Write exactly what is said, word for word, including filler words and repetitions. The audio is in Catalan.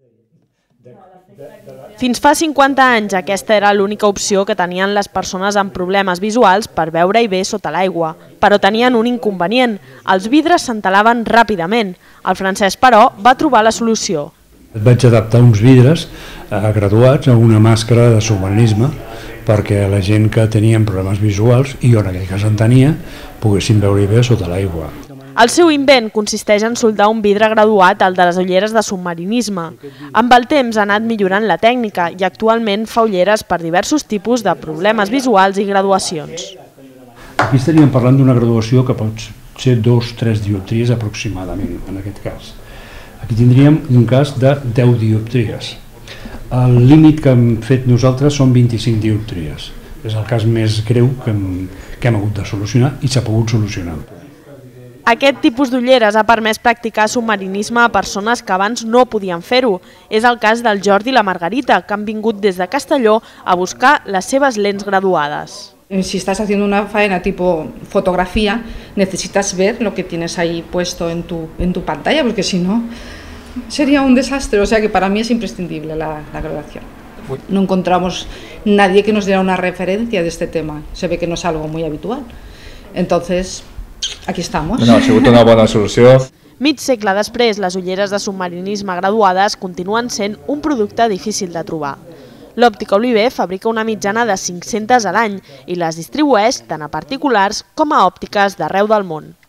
Fins fa cinquanta anys aquesta era l'única opció que tenien les persones amb problemes visuals per veure-hi bé sota l'aigua. Però tenien un inconvenient, els vidres s'entelaven ràpidament. El Francesc, però, va trobar la solució. Vaig adaptar uns vidres eh, graduats a una màscara de submarinisme perquè la gent que tenien problemes visuals, i jo en aquell cas en tenia, poguessin veure-hi bé sota l'aigua. El seu invent consisteix en soldar un vidre graduat al de les ulleres de submarinisme. Amb el temps ha anat millorant la tècnica i actualment fa ulleres per diversos tipus de problemes visuals i graduacions. Aquí estaríem parlant d'una graduació que pot ser dos o tres dioptries aproximadament, en aquest cas. Aquí tindríem un cas de deu dioptries. El límit que hem fet nosaltres són vint-i-cinc dioptries. És el cas més greu que hem, que hem hagut de solucionar i s'ha pogut solucionar. Aquest tipus d'ulleres ha permès practicar submarinisme a persones que abans no podien fer-ho. És el cas del Jordi i la Margarita, que han vingut des de Castelló a buscar les seves lents graduades. Si estás haciendo una faena tipo fotografía, necesitas ver lo que tienes ahí puesto en tu, en tu pantalla, porque si no sería un desastre. O sea que para mí es imprescindible la, la graduación. No encontramos nadie que nos diera una referencia de este tema. Se ve que no es algo muy habitual. Entonces, aquí estamos. No, ha sigut una bona solució. Mig segle després, les ulleres de submarinisme graduades continuen sent un producte difícil de trobar. L'Òptica Oliver fabrica una mitjana de cinc-centes a l'any i les distribueix tant a particulars com a òptiques d'arreu del món.